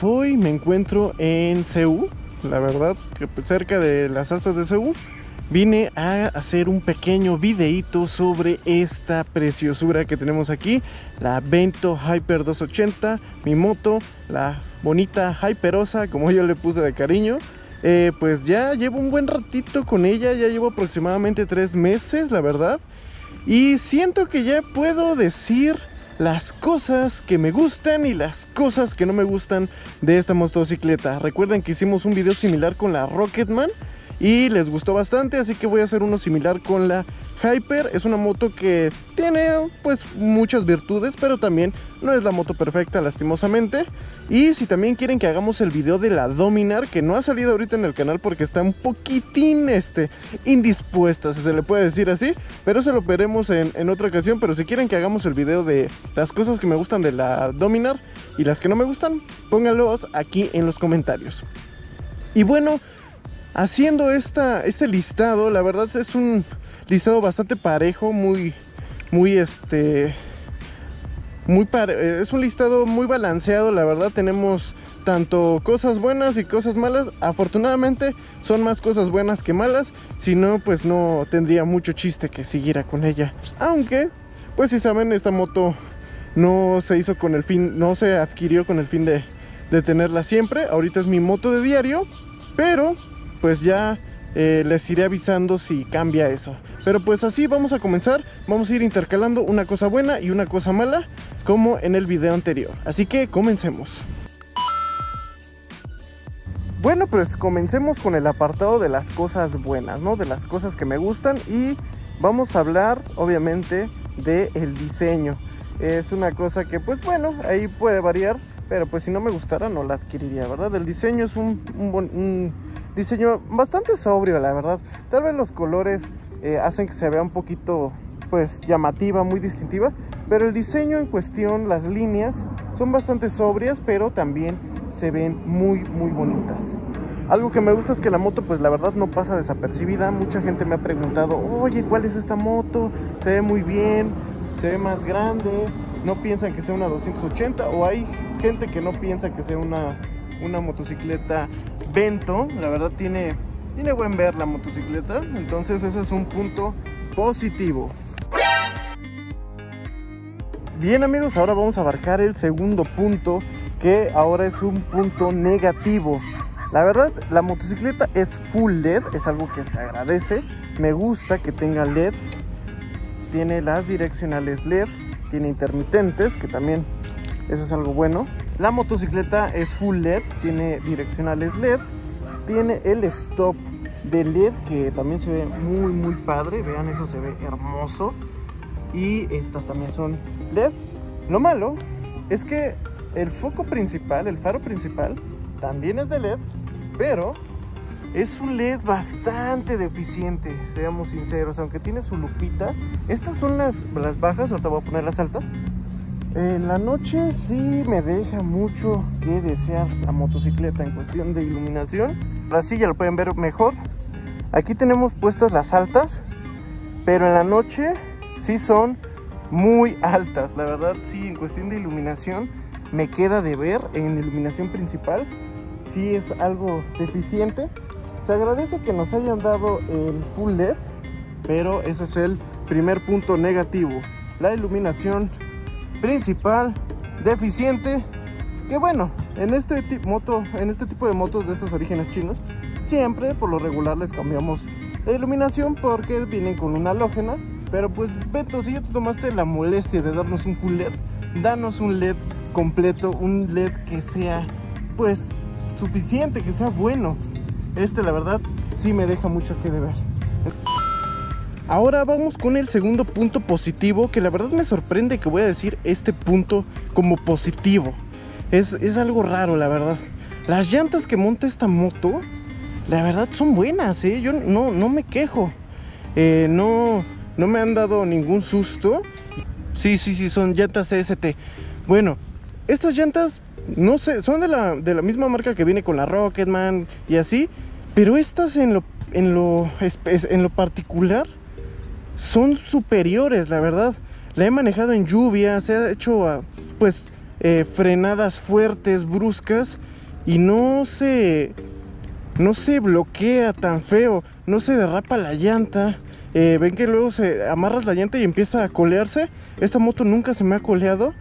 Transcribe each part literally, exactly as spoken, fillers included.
pues hoy me encuentro en C U, la verdad, que cerca de las astas de C U. Vine a hacer un pequeño videíto sobre esta preciosura que tenemos aquí, la Vento Hyper doscientos ochenta, mi moto, la bonita Hyperosa, como yo le puse de cariño. Eh, pues ya llevo un buen ratito con ella, ya llevo aproximadamente tres meses, la verdad. Y siento que ya puedo decir las cosas que me gustan y las cosas que no me gustan de esta motocicleta. Recuerden que hicimos un video similar con la Rocketman y les gustó bastante, así que voy a hacer uno similar con la Hyper. Es una moto que tiene pues muchas virtudes, pero también no es la moto perfecta, lastimosamente. Y si también quieren que hagamos el video de la Dominar, que no ha salido ahorita en el canal porque está un poquitín este, indispuesta, si se le puede decir así, pero se lo veremos en, en otra ocasión. Pero si quieren que hagamos el video de las cosas que me gustan de la Dominar y las que no me gustan, pónganlos aquí en los comentarios. Y bueno, haciendo esta, este listado, la verdad es un listado bastante parejo, muy, muy este, muy pare es un listado muy balanceado, la verdad. Tenemos tanto cosas buenas y cosas malas. Afortunadamente son más cosas buenas que malas, si no pues no tendría mucho chiste que siguiera con ella. Aunque, pues si saben, esta moto no se hizo con el fin, no se adquirió con el fin de, de tenerla siempre. Ahorita es mi moto de diario, pero pues ya eh, les iré avisando si cambia eso. Pero pues así vamos a comenzar. Vamos a ir intercalando una cosa buena y una cosa mala, como en el video anterior. Así que comencemos. Bueno, pues comencemos con el apartado de las cosas buenas, ¿no? De las cosas que me gustan. Y vamos a hablar, obviamente, del diseño. Es una cosa que, pues bueno, ahí puede variar, pero pues si no me gustara no la adquiriría, ¿verdad? El diseño es un, un, un diseño bastante sobrio, la verdad. Tal vez los colores eh, hacen que se vea un poquito, pues, llamativa, muy distintiva, pero el diseño en cuestión, las líneas, son bastante sobrias, pero también se ven muy, muy bonitas. Algo que me gusta es que la moto, pues la verdad no pasa desapercibida. Mucha gente me ha preguntado, oye, ¿cuál es esta moto? Se ve muy bien, se ve más grande, no piensan que sea una doscientos ochenta, o hay gente que no piensa que sea una, una motocicleta Vento. La verdad tiene, tiene buen ver la motocicleta, entonces eso es un punto positivo. Bien amigos, ahora vamos a abarcar el segundo punto, que ahora es un punto negativo. La verdad, la motocicleta es full L E D, es algo que se agradece. Me gusta que tenga L E D. Tiene las direccionales L E D, tiene intermitentes, que también eso es algo bueno. La motocicleta es full L E D, tiene direccionales L E D, tiene el stop de L E D, que también se ve muy muy padre. Vean, eso se ve hermoso. Y estas también son L E D. Lo malo es que el foco principal, el faro principal, también es de L E D, pero es un L E D bastante deficiente, seamos sinceros. Aunque tiene su lupita. Estas son las, las bajas, ahorita voy a poner las altas. En la noche sí me deja mucho que desear la motocicleta en cuestión de iluminación. Ahora sí ya lo pueden ver mejor. Aquí tenemos puestas las altas, pero en la noche sí son muy altas. La verdad sí, en cuestión de iluminación me queda de ver. En iluminación principal sí es algo deficiente. Se agradece que nos hayan dado el full L E D, pero ese es el primer punto negativo. La iluminación principal deficiente, que bueno, en este, moto, en este tipo de motos de estos orígenes chinos, siempre por lo regular les cambiamos la iluminación porque vienen con una halógena. Pero pues Vento, si ya te tomaste la molestia de darnos un full L E D, danos un L E D completo, un L E D que sea pues suficiente, que sea bueno. Este la verdad sí me deja mucho que deber. Ahora vamos con el segundo punto positivo, que la verdad me sorprende que voy a decir este punto como positivo. Es, es algo raro, la verdad. Las llantas que monta esta moto, la verdad son buenas, ¿eh? Yo no, no me quejo. Eh, no, no me han dado ningún susto. Sí, sí, sí, son llantas C S T. Bueno, estas llantas, no sé, son de la, de la misma marca que viene con la Rocketman y así. Pero estas en lo, en lo, en lo particular son superiores, la verdad. La he manejado en lluvia, se ha hecho uh, pues eh, frenadas fuertes, bruscas, y no se, no se bloquea tan feo, no se derrapa la llanta. Eh, ven que luego se amarras la llanta y empieza a colearse. Esta moto nunca se me ha coleado.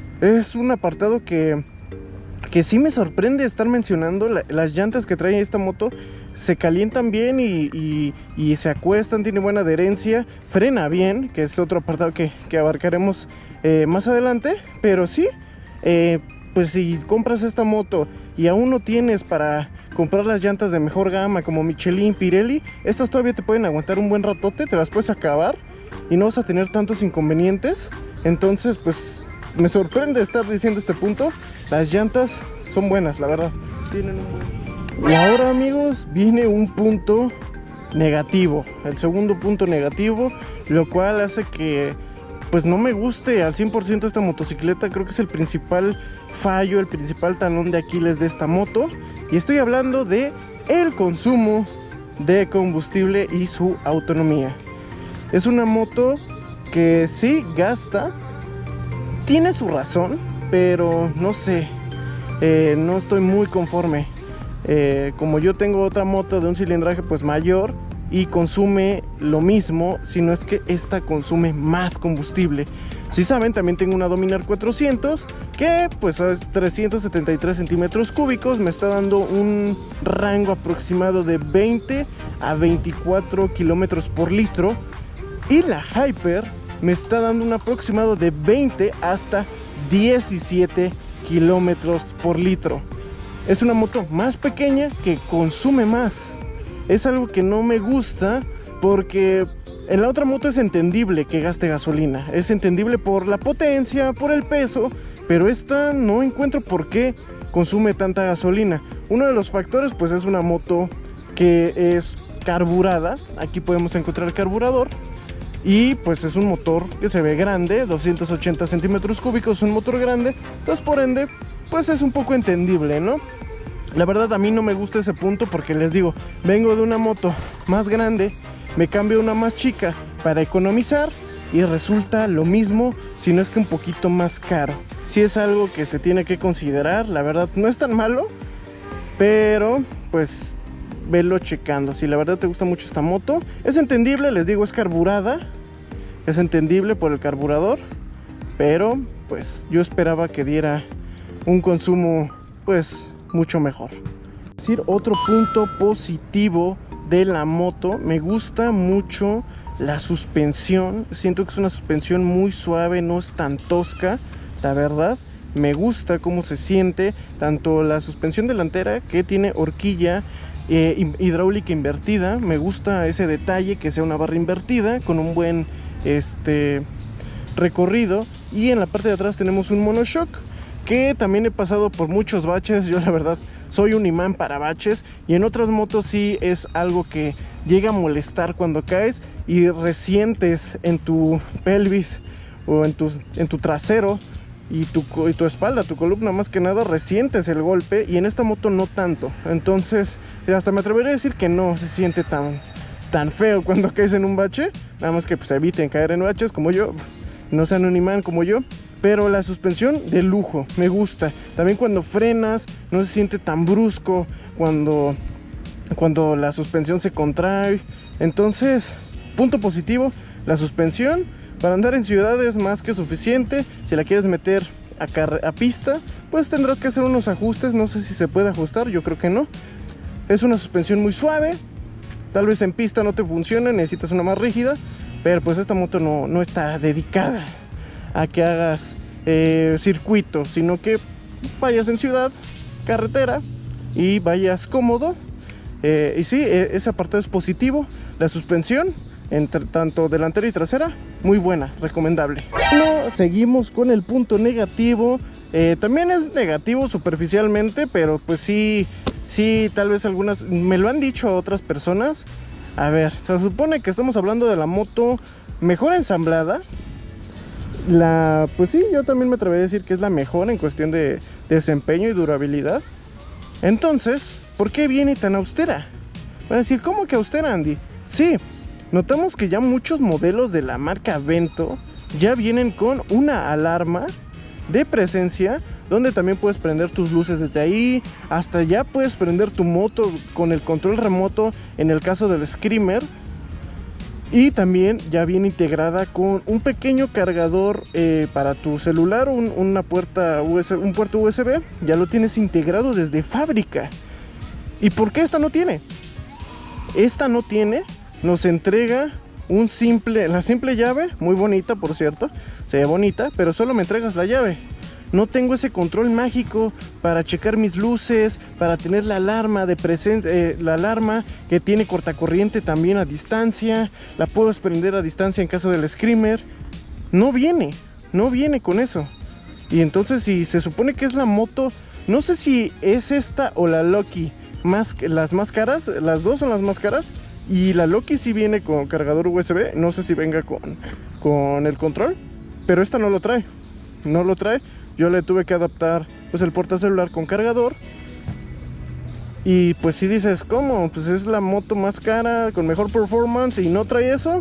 Es un apartado que, que sí me sorprende estar mencionando. La, las llantas que trae esta moto se calientan bien y, y, y se acuestan, tiene buena adherencia, frena bien, que es otro apartado que, que abarcaremos eh, más adelante. Pero sí, eh, pues si compras esta moto y aún no tienes para comprar las llantas de mejor gama como Michelin, Pirelli, estas todavía te pueden aguantar un buen ratote, te las puedes acabar y no vas a tener tantos inconvenientes. Entonces pues me sorprende estar diciendo este punto. Las llantas son buenas, la verdad. Tienen un buen... Y ahora, amigos, viene un punto negativo, el segundo punto negativo, lo cual hace que pues no me guste al cien por ciento esta motocicleta. Creo que es el principal fallo, el principal talón de Aquiles de esta moto, y estoy hablando de el consumo de combustible y su autonomía. Es una moto que sí gasta, tiene su razón, pero no sé, eh, no estoy muy conforme. Eh, como yo tengo otra moto de un cilindraje pues mayor y consume lo mismo, si no es que esta consume más combustible. Si saben, también tengo una Dominar cuatrocientos que pues es trescientos setenta y tres centímetros cúbicos, me está dando un rango aproximado de veinte a veinticuatro kilómetros por litro, y la Hyper me está dando un aproximado de veinte hasta diecisiete kilómetros por litro. Es una moto más pequeña que consume más. Es algo que no me gusta, porque en la otra moto es entendible que gaste gasolina, es entendible por la potencia, por el peso, pero esta no encuentro por qué consume tanta gasolina. Uno de los factores pues es una moto que es carburada. Aquí podemos encontrar el carburador, y pues es un motor que se ve grande, doscientos ochenta centímetros cúbicos, un motor grande, entonces por ende pues es un poco entendible, ¿no? La verdad a mí no me gusta ese punto, porque les digo, vengo de una moto más grande, me cambio a una más chica para economizar y resulta lo mismo, si no es que un poquito más caro. Sí es algo que se tiene que considerar, la verdad no es tan malo, pero pues velo checando. Si la verdad te gusta mucho esta moto, es entendible, les digo, es carburada, es entendible por el carburador, pero pues yo esperaba que diera un consumo pues mucho mejor. Es decir, otro punto positivo de la moto, me gusta mucho la suspensión. Siento que es una suspensión muy suave, no es tan tosca, la verdad. Me gusta cómo se siente, tanto la suspensión delantera, que tiene horquilla eh, hidráulica invertida. Me gusta ese detalle, que sea una barra invertida con un buen este recorrido, y en la parte de atrás tenemos un monoshock, que también he pasado por muchos baches. Yo la verdad soy un imán para baches, y en otras motos sí es algo que llega a molestar cuando caes y resientes en tu pelvis o en, tus, en tu trasero y tu, y tu espalda, tu columna, más que nada resientes el golpe, y en esta moto no tanto. Entonces hasta me atrevería a decir que no se siente tan, tan feo cuando caes en un bache, nada más que pues eviten caer en baches como yo, no sean un imán como yo. Pero la suspensión de lujo, me gusta. También cuando frenas no se siente tan brusco cuando, cuando la suspensión se contrae. Entonces, punto positivo, la suspensión para andar en ciudades más que suficiente. Si la quieres meter a, a pista, pues tendrás que hacer unos ajustes. No sé si se puede ajustar, yo creo que no. Es una suspensión muy suave. Tal vez en pista no te funcione, necesitas una más rígida, pero pues esta moto no, no está dedicada a que hagas eh, circuito, sino que vayas en ciudad, carretera, y vayas cómodo. Eh, y sí, eh, ese apartado es positivo. La suspensión, entre tanto delantera y trasera, muy buena, recomendable. Bueno, seguimos con el punto negativo. Eh, también es negativo superficialmente, pero pues sí, sí, tal vez algunas, me lo han dicho a otras personas. A ver, se supone que estamos hablando de la moto mejor ensamblada. La, pues sí, yo también me atrevería a decir que es la mejor en cuestión de desempeño y durabilidad. Entonces, ¿por qué viene tan austera? Van a decir, ¿cómo que austera, Andy? Sí, notamos que ya muchos modelos de la marca Vento ya vienen con una alarma de presencia donde también puedes prender tus luces desde ahí, hasta ya puedes prender tu moto con el control remoto en el caso del Screamer. Y también ya viene integrada con un pequeño cargador eh, para tu celular, un, una puerta U S B, un puerto U S B, ya lo tienes integrado desde fábrica. ¿Y por qué esta no tiene? Esta no tiene, nos entrega un simple, la simple llave, muy bonita por cierto, se ve bonita, pero solo me entregas la llave. No tengo ese control mágico para checar mis luces, para tener la alarma de presencia, eh, la alarma que tiene cortacorriente también a distancia. La puedo prender a distancia en caso del Screamer. No viene, no viene con eso. Y entonces si se supone que es la moto, no sé si es esta o la Loki, más, las más caras, las dos son las más caras. Y la Loki sí viene con cargador U S B, no sé si venga con, con el control, pero esta no lo trae, no lo trae. Yo le tuve que adaptar pues el portacelular con cargador. Y pues si dices, ¿cómo? Pues es la moto más cara, con mejor performance y no trae eso.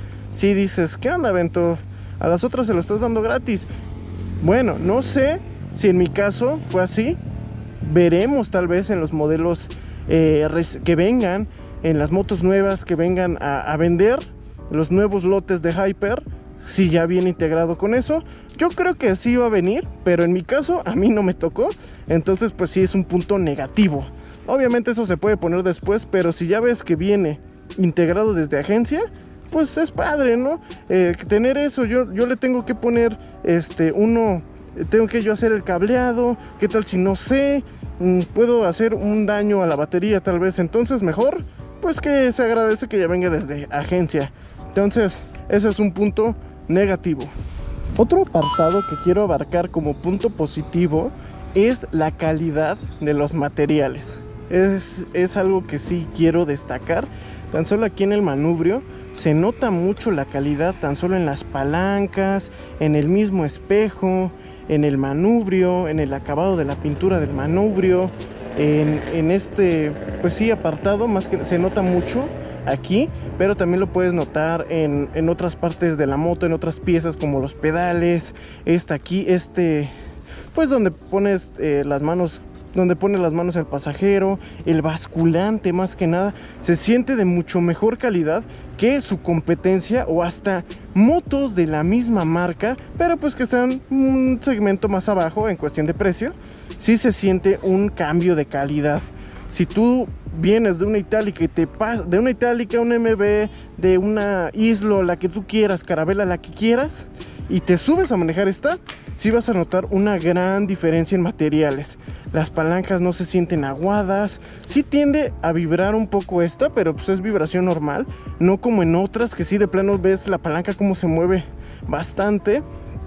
Si dices, ¿qué onda, Bento? A las otras se lo estás dando gratis. Bueno, no sé si en mi caso fue así. Veremos tal vez en los modelos eh, que vengan, en las motos nuevas que vengan a, a vender, los nuevos lotes de Hyper, si ya viene integrado con eso. Yo creo que sí va a venir, pero en mi caso a mí no me tocó. Entonces pues sí es un punto negativo. Obviamente eso se puede poner después, pero si ya ves que viene integrado desde agencia, pues es padre, ¿no? Eh, tener eso, yo, yo le tengo que poner este uno, tengo que yo hacer el cableado. ¿Qué tal si no sé? Puedo hacer un daño a la batería tal vez. Entonces mejor pues que se agradece que ya venga desde agencia. Entonces ese es un punto negativo. Otro apartado que quiero abarcar como punto positivo es la calidad de los materiales. Es, es algo que sí quiero destacar. Tan solo aquí en el manubrio se nota mucho la calidad, tan solo en las palancas, en el mismo espejo, en el manubrio, en el acabado de la pintura del manubrio, en, en este, pues sí, apartado, más que se nota mucho aquí, pero también lo puedes notar en, en otras partes de la moto, en otras piezas como los pedales, esta aquí, este, pues donde pones eh, las manos, donde pone las manos el pasajero, el basculante más que nada, se siente de mucho mejor calidad que su competencia o hasta motos de la misma marca, pero pues que están un segmento más abajo en cuestión de precio. Sí se siente un cambio de calidad. Si tú vienes de una itálica y te pasas de una itálica, una M B, de una Islo, la que tú quieras, Caravela, la que quieras, y te subes a manejar esta, sí vas a notar una gran diferencia en materiales. Las palancas no se sienten aguadas, sí tiende a vibrar un poco esta, pero pues es vibración normal, no como en otras que sí de plano ves la palanca como se mueve bastante.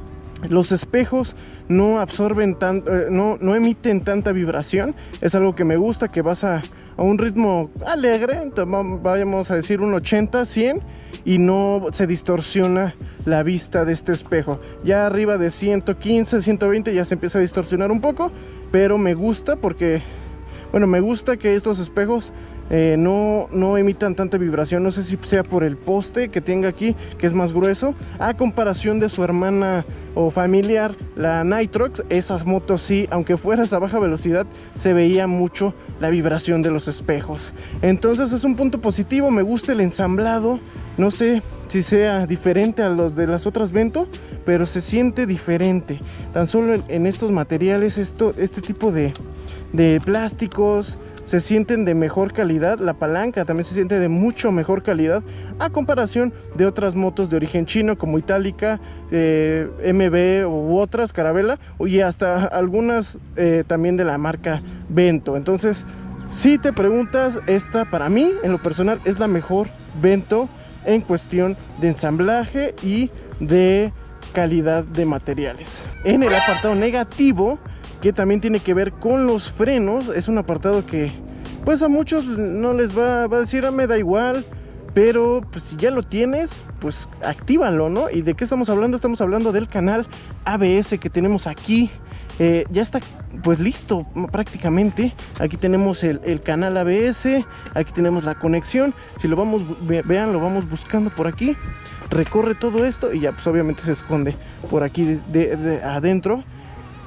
Los espejos no absorben tan, eh, no, no emiten tanta vibración. Es algo que me gusta, que vas a, a un ritmo alegre, vayamos a decir un ochenta, cien, y no se distorsiona la vista de este espejo. Ya arriba de ciento quince, ciento veinte ya se empieza a distorsionar un poco, pero me gusta porque, bueno, me gusta que estos espejos Eh, no, no emitan tanta vibración. No sé si sea por el poste que tenga aquí, que es más grueso, a comparación de su hermana o familiar, la Nitrox. Esas motos sí, aunque fueras a baja velocidad, se veía mucho la vibración de los espejos. Entonces es un punto positivo. Me gusta el ensamblado. No sé si sea diferente a los de las otras Vento, pero se siente diferente. Tan solo en estos materiales, esto, este tipo de, de plásticos se sienten de mejor calidad. La palanca también se siente de mucho mejor calidad a comparación de otras motos de origen chino como Itálica, eh, M B u otras, Caravela, y hasta algunas eh, también de la marca Vento. Entonces, si te preguntas, esta para mí en lo personal es la mejor Vento en cuestión de ensamblaje y de calidad de materiales. En el apartado negativo, que también tiene que ver con los frenos, es un apartado que pues a muchos no les va, va a decir, ah, me da igual, pero pues si ya lo tienes, pues actívalo, ¿no? ¿Y de qué estamos hablando? Estamos hablando del canal A B S que tenemos aquí. Eh, ya está pues listo prácticamente. Aquí tenemos el, el canal A B S, aquí tenemos la conexión. Si lo vamos, ve, vean, lo vamos buscando por aquí, recorre todo esto y ya pues obviamente se esconde por aquí de, de, de adentro.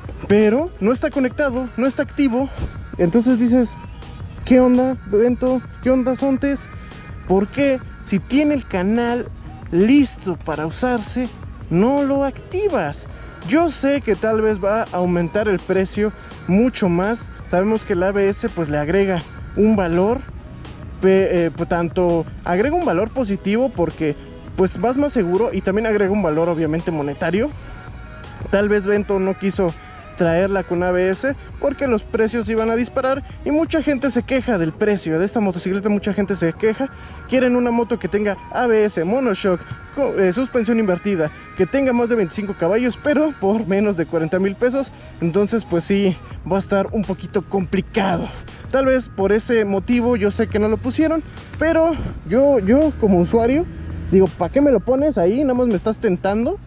pero no está conectado, no está activo. Entonces dices, ¿qué onda, Bento? ¿Qué onda, Sontes? ¿Por qué si tiene el canal listo para usarse, no lo activas? Yo sé que tal vez va a aumentar el precio mucho más. Sabemos que el A B S pues le agrega un valor, eh, pues, tanto agrega un valor positivo porque pues vas más seguro, y también agrega un valor obviamente monetario. Tal vez Bento no quiso traerla con A B S porque los precios iban a disparar y mucha gente se queja del precio de esta motocicleta. Mucha gente se queja, quieren una moto que tenga A B S, monoshock, eh, suspensión invertida, que tenga más de veinticinco caballos, pero por menos de cuarenta mil pesos. Entonces pues sí, va a estar un poquito complicado. Tal vez por ese motivo yo sé que no lo pusieron, pero yo, yo como usuario digo, ¿para qué me lo pones ahí? Nada más me estás tentando.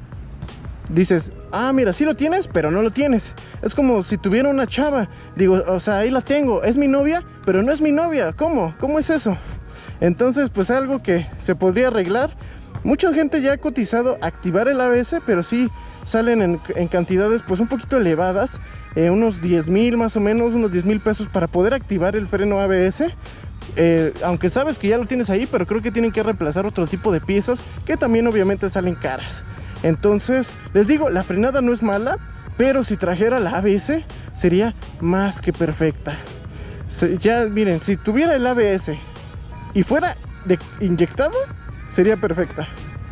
Dices, ah, mira, sí lo tienes, pero no lo tienes. Es como si tuviera una chava. Digo, o sea, ahí la tengo, es mi novia, pero no es mi novia. ¿Cómo? ¿Cómo es eso? Entonces, pues algo que se podría arreglar. Mucha gente ya ha cotizado activar el A B S, pero sí salen en, en cantidades pues un poquito elevadas. Eh, unos diez mil más o menos, unos diez mil pesos para poder activar el freno A B S. Eh, aunque sabes que ya lo tienes ahí, pero creo que tienen que reemplazar otro tipo de piezas que también obviamente salen caras. Entonces, les digo, la frenada no es mala, pero si trajera la A B S sería más que perfecta. Se, ya miren, si tuviera el A B S y fuera de, inyectado, sería perfecta.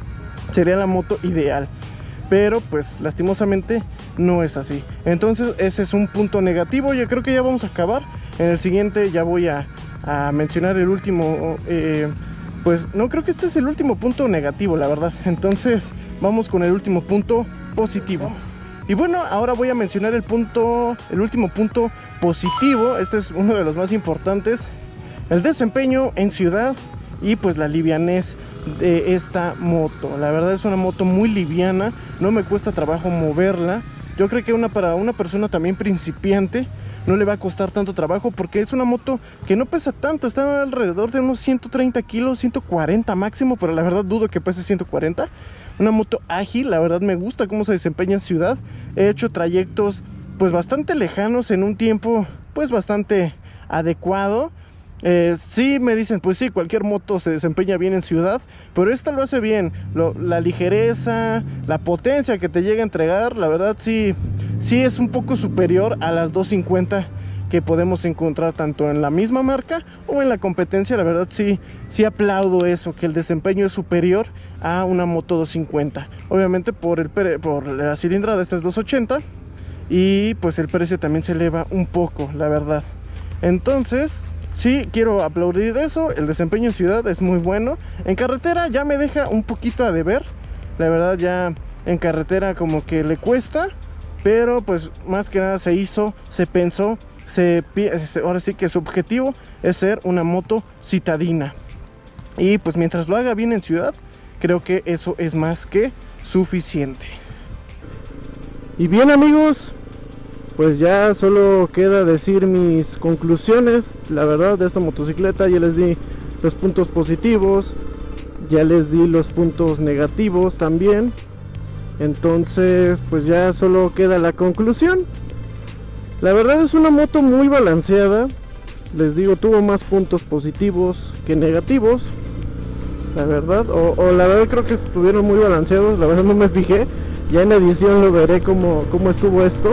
Sería la moto ideal. Pero pues lastimosamente no es así. Entonces ese es un punto negativo. Yo creo que ya vamos a acabar. En el siguiente ya voy a, a mencionar el último... Eh, pues no creo que este es el último punto negativo, la verdad. Entonces vamos con el último punto positivo. Y bueno, ahora voy a mencionar el punto, el último punto positivo. Este es uno de los más importantes: el desempeño en ciudad y pues la livianez de esta moto. La verdad es una moto muy liviana, no me cuesta trabajo moverla. Yo creo que una, para una persona también principiante no le va a costar tanto trabajo, porque es una moto que no pesa tanto, está alrededor de unos ciento treinta kilos, ciento cuarenta máximo, pero la verdad dudo que pese ciento cuarenta. Una moto ágil, la verdad me gusta cómo se desempeña en ciudad. He hecho trayectos pues bastante lejanos en un tiempo pues bastante adecuado. Eh, sí me dicen, pues sí, cualquier moto se desempeña bien en ciudad, pero esta lo hace bien. Lo, la ligereza, la potencia que te llega a entregar, la verdad sí, sí es un poco superior a las doscientos cincuenta que podemos encontrar tanto en la misma marca o en la competencia. La verdad sí, sí aplaudo eso, que el desempeño es superior a una moto doscientos cincuenta. Obviamente por, el, por la cilindrada esta es doscientos ochenta y pues el precio también se eleva un poco, la verdad. Entonces sí, quiero aplaudir eso. El desempeño en ciudad es muy bueno. En carretera ya me deja un poquito a deber. La verdad ya en carretera como que le cuesta. Pero pues más que nada se hizo, se pensó, se, ahora sí que su objetivo es ser una moto citadina. Y pues mientras lo haga bien en ciudad, creo que eso es más que suficiente. Y bien amigos, pues ya solo queda decir mis conclusiones, la verdad, de esta motocicleta. Ya les di los puntos positivos, ya les di los puntos negativos también. Entonces pues ya solo queda la conclusión. La verdad es una moto muy balanceada. Les digo, tuvo más puntos positivos que negativos, la verdad, o, o la verdad creo que estuvieron muy balanceados. La verdad no me fijé, ya en la edición lo veré cómo, cómo estuvo esto.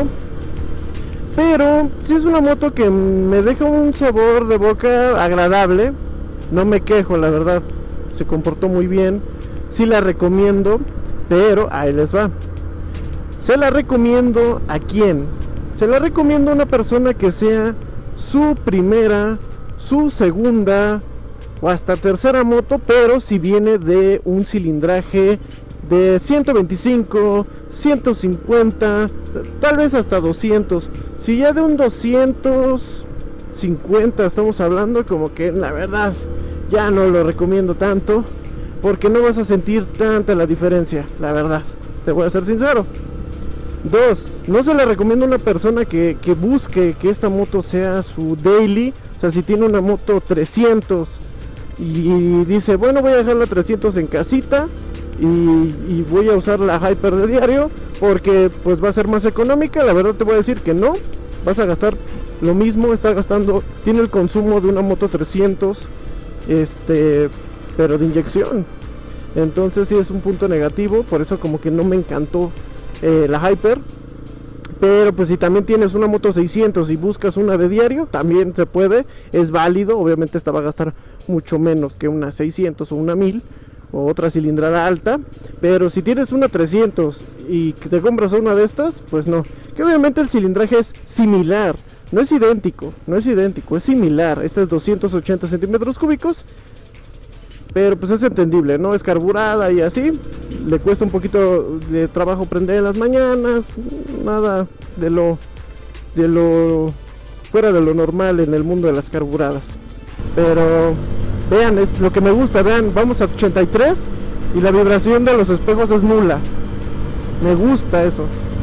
Pero sí es una moto que me deja un sabor de boca agradable. No me quejo, la verdad. Se comportó muy bien. Sí la recomiendo. Pero ahí les va. Se la recomiendo ¿a quién? Se la recomiendo a una persona que sea su primera, su segunda o hasta tercera moto, pero si viene de un cilindraje de ciento veinticinco, ciento cincuenta, tal vez hasta doscientos. Si ya de un doscientos cincuenta estamos hablando, como que la verdad ya no lo recomiendo tanto, porque no vas a sentir tanta la diferencia, la verdad, te voy a ser sincero. Dos, no se la recomiendo a una persona que, que busque que esta moto sea su daily. O sea, si tiene una moto trescientos y dice, bueno, voy a dejar la trescientos en casita y, y voy a usar la Hyper de diario, porque pues va a ser más económica. La verdad te voy a decir que no, vas a gastar lo mismo, está gastando, tiene el consumo de una moto trescientos, este, pero de inyección. Entonces sí es un punto negativo, por eso como que no me encantó eh, la Hyper. Pero pues si también tienes una moto seiscientos y buscas una de diario, también se puede, es válido. Obviamente esta va a gastar mucho menos que una seiscientos o una mil o otra cilindrada alta. Pero si tienes una trescientos y te compras una de estas, pues no. Que obviamente el cilindraje es similar, no es idéntico, no es idéntico, es similar. Esta es doscientos ochenta centímetros cúbicos, pero pues es entendible, ¿no? Es carburada y así. Le cuesta un poquito de trabajo prender en las mañanas. Nada de lo de lo fuera de lo normal en el mundo de las carburadas. Pero vean, es lo que me gusta, vean, vamos a ochenta y tres y la vibración de los espejos es nula. Me gusta eso.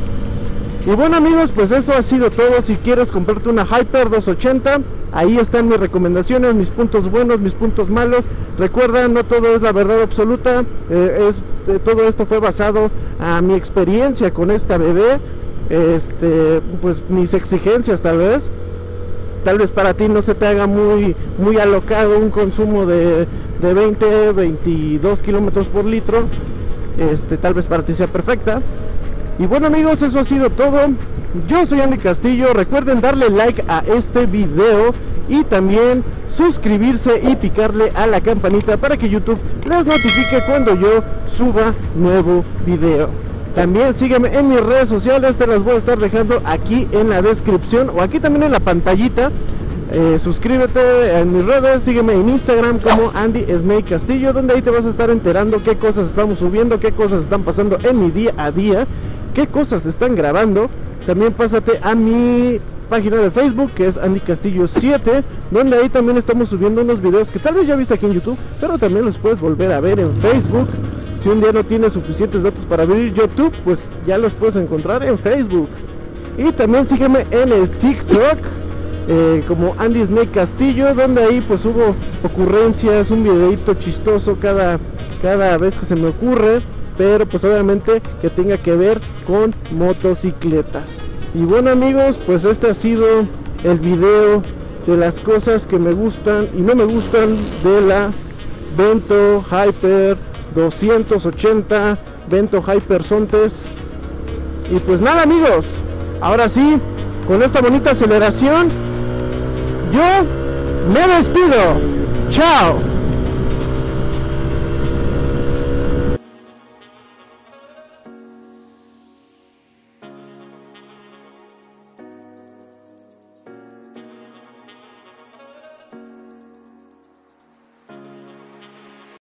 Y bueno amigos, pues eso ha sido todo. Si quieres comprarte una Hyper doscientos ochenta, ahí están mis recomendaciones, mis puntos buenos, mis puntos malos. Recuerda, no todo es la verdad absoluta, eh, es, eh, todo esto fue basado a mi experiencia con esta bebé, este, pues mis exigencias tal vez. Tal vez para ti no se te haga muy, muy alocado un consumo de, de veinte, veintidós kilómetros por litro. Este, tal vez para ti sea perfecta. Y bueno amigos, eso ha sido todo. Yo soy Andy Castillo. Recuerden darle like a este video y también suscribirse y picarle a la campanita para que YouTube les notifique cuando yo suba nuevo video. También sígueme en mis redes sociales, te las voy a estar dejando aquí en la descripción o aquí también en la pantallita. Eh, suscríbete en mis redes, sígueme en Instagram como Andy Snake Castillo, donde ahí te vas a estar enterando qué cosas estamos subiendo, qué cosas están pasando en mi día a día, qué cosas están grabando. También pásate a mi página de Facebook, que es Andy Castillo siete, donde ahí también estamos subiendo unos videos que tal vez ya viste aquí en YouTube, pero también los puedes volver a ver en Facebook. Si un día no tienes suficientes datos para abrir YouTube, pues ya los puedes encontrar en Facebook. Y también sígueme en el TikTok, eh, como Andy Snake Castillo, donde ahí pues subo ocurrencias, un videito chistoso cada, cada vez que se me ocurre, pero pues obviamente que tenga que ver con motocicletas. Y bueno amigos, pues este ha sido el video de las cosas que me gustan y no me gustan de la Vento Hyper doscientos ochenta, Vento Hyper Sontes. Y pues nada amigos, ahora sí, con esta bonita aceleración, yo me despido. Chao.